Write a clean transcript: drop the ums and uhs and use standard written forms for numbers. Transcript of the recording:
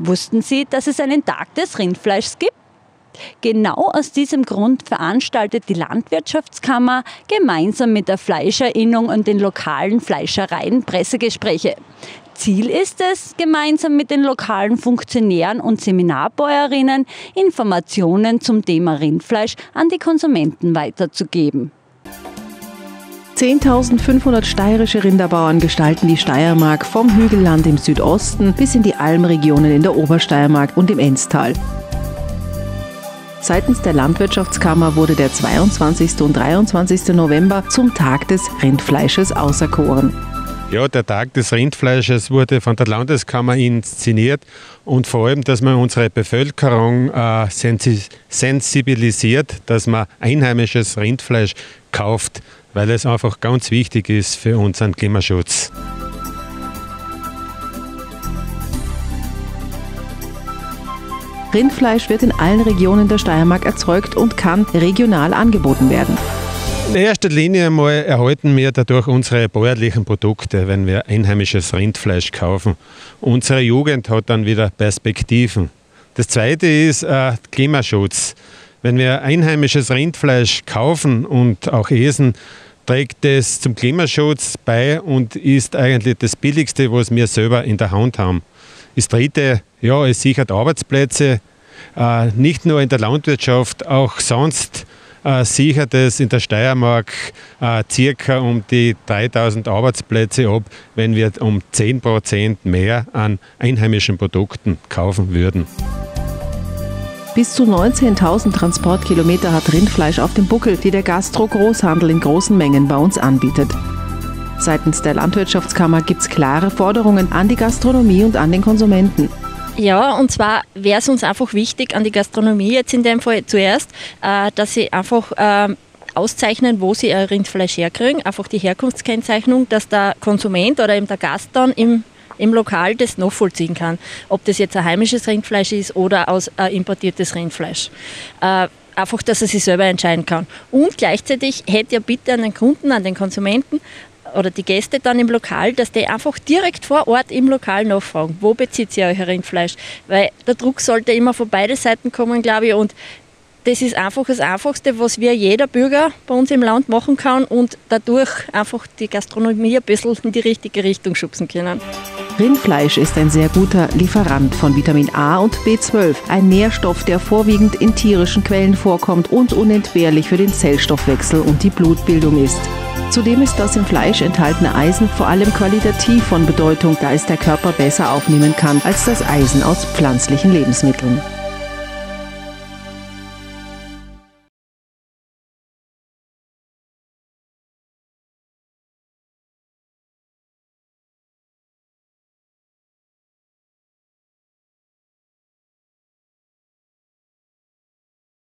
Wussten Sie, dass es einen Tag des Rindfleischs gibt? Genau aus diesem Grund veranstaltet die Landwirtschaftskammer gemeinsam mit der Fleischerinnung und den lokalen Fleischereien Pressegespräche. Ziel ist es, gemeinsam mit den lokalen Funktionären und Seminarbäuerinnen Informationen zum Thema Rindfleisch an die Konsumenten weiterzugeben. 10.500 steirische Rinderbauern gestalten die Steiermark vom Hügelland im Südosten bis in die Almregionen in der Obersteiermark und im Enztal. Seitens der Landwirtschaftskammer wurde der 22. und 23. November zum Tag des Rindfleisches auserkoren. Ja, der Tag des Rindfleisches wurde von der Landeskammer inszeniert und vor allem, dass man unsere Bevölkerung sensibilisiert, dass man einheimisches Rindfleisch kauft, weil es einfach ganz wichtig ist für unseren Klimaschutz. Rindfleisch wird in allen Regionen der Steiermark erzeugt und kann regional angeboten werden. In erster Linie einmal erhalten wir dadurch unsere bäuerlichen Produkte, wenn wir einheimisches Rindfleisch kaufen. Unsere Jugend hat dann wieder Perspektiven. Das Zweite ist Klimaschutz. Wenn wir einheimisches Rindfleisch kaufen und auch essen, trägt es zum Klimaschutz bei und ist eigentlich das Billigste, was wir selber in der Hand haben. Das Dritte, ja, es sichert Arbeitsplätze, nicht nur in der Landwirtschaft, auch sonst sichert es in der Steiermark circa um die 3.000 Arbeitsplätze ab, wenn wir um 10% mehr an einheimischen Produkten kaufen würden. Bis zu 19.000 Transportkilometer hat Rindfleisch auf dem Buckel, die der Gastro-Großhandel in großen Mengen bei uns anbietet. Seitens der Landwirtschaftskammer gibt es klare Forderungen an die Gastronomie und an den Konsumenten. Ja, und zwar wäre es uns einfach wichtig, an die Gastronomie jetzt in dem Fall zuerst, dass sie einfach auszeichnen, wo sie ihr Rindfleisch herkriegen, einfach die Herkunftskennzeichnung, dass der Konsument oder eben der Gast dann im Lokal das nachvollziehen kann, ob das jetzt ein heimisches Rindfleisch ist oder aus importiertes Rindfleisch. Einfach, dass er sich selber entscheiden kann. Und gleichzeitig hätte er bitte an den Kunden, an den Konsumenten oder die Gäste dann im Lokal, dass die einfach direkt vor Ort im Lokal nachfragen, wo bezieht ihr euer Rindfleisch? Weil der Druck sollte immer von beiden Seiten kommen, glaube ich, und das ist einfach das Einfachste, was jeder Bürger bei uns im Land machen kann und dadurch einfach die Gastronomie ein bisschen in die richtige Richtung schubsen können. Rindfleisch ist ein sehr guter Lieferant von Vitamin A und B12, ein Nährstoff, der vorwiegend in tierischen Quellen vorkommt und unentbehrlich für den Zellstoffwechsel und die Blutbildung ist. Zudem ist das im Fleisch enthaltene Eisen vor allem qualitativ von Bedeutung, da es der Körper besser aufnehmen kann als das Eisen aus pflanzlichen Lebensmitteln.